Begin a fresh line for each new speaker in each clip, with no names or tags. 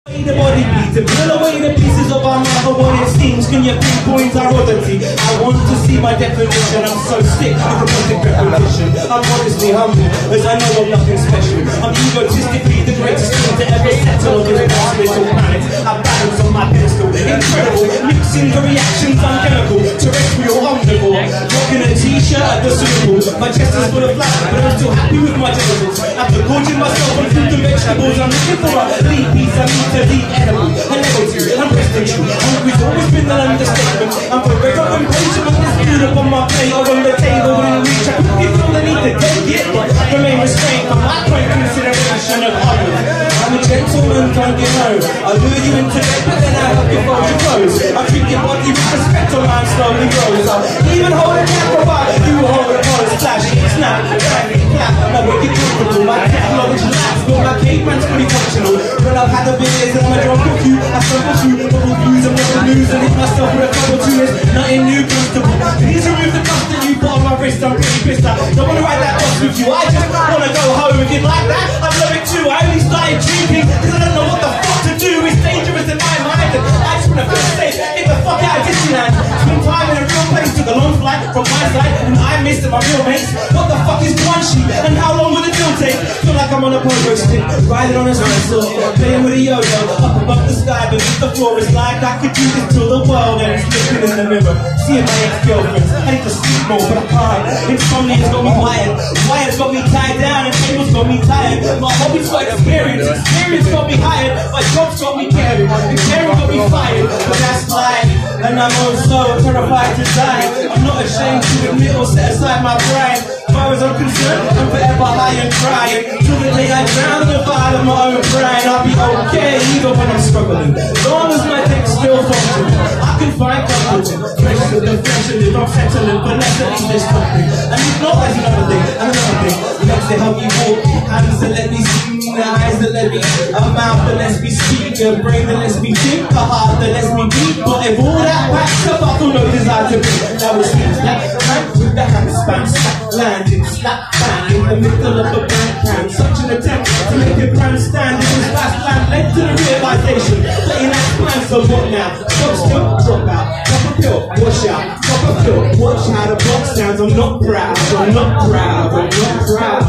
The body beats and pull away the pieces of our mother what it seems. Can you pinpoint our oddity? I want to see my definition. I'm so sick of the perfect repetition. I'm modestly humble as I know I'm nothing special. I'm egotistically the greatest thing to ever settle on this little planet. I balance on my pedestal, incredible, mixing the reactions unchemical, terrestrial, omnivore. Rocking a t-shirt at the Super Bowl. My chest is full of flat, but I'm still happy with my genitals. After gorging myself on fruit and vegetables, I'm looking for a lead piece I need to deep edible, a level 2, I'm resting true. Hungry's always been an understatement. I'm forever impatient with this food up on my plate or on the table within reach. I quickly feel the need to take it, but remain restrained from my point consideration of others. I'm a gentleman, don't you know? I lure you into bed, but then I help you fold your clothes. I treat your body with respect till mine slowly grows. I even hold a camera while you hold a pose. Flash, snap, bang, clap. Now make it comfortable. My technology laps, but my caveman's pretty functional. When I've had a beers and I'm a drunk with you, I struggle through double blues and double blues and hit myself with a couple tunes. Nothing new, comfortable. Please remove the cuff that you put on my wrist. I'm pretty pissed. I don't want to ride that bus with you. I just want to go home. If you'd like that, I'd love it too. I only started drinking because I don't know what the fuck to do. It's dangerous in my mind and I just want to feel safe. Get the fuck out of Disneyland. Spend time in a real place. Took a long flight from my side and I missed it, my real mates. What the fuck is one sheet and how long will it still take? Feel like I'm on a pogo stick, riding on a whistle, playing with a yo-yo up above the sky, beneath the floor. It's like I could do this till the world ends. Looking in the mirror, seeing my ex-girlfriends. I need to sleep more, but I can't. Insomnia's got me wired, wire's got me tied down, and cables got me tired. My hobby's got experience, experience got me hired. My job's got me caring, and caring got me fired. But that's life, and I'm also terrified to die. I'm not ashamed to admit or set aside my pride. As far as I'm concerned, I'm forever high and dry. Till the day I drown in the fire of my own pride, I'll be okay even when I'm struggling. As long as my text still functions, I can find comfort. Fresh with the fresh and if I'm settling for less than this country. And if not, that's another thing, and another thing. Legs that help you walk, hands that let me see, the eyes that let me, a mouth that lets me speak, a brain that lets me think, a heart that lets me beat. But if all that packs up, I feel no desire to be. Now it seems that man with the handspan, slap landing, slap bang in the middle of a bank can. Such an attempt to make a brand stand. It was fast land led to the realization that in that plan, so what now? Stop still, drop out, pop a pill, wash out, pop a pill, watch how the box sounds. I'm not proud, I'm not proud, I'm not proud.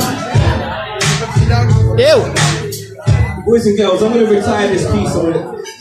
Ew. Boys and girls, I'm going to retire this piece on it.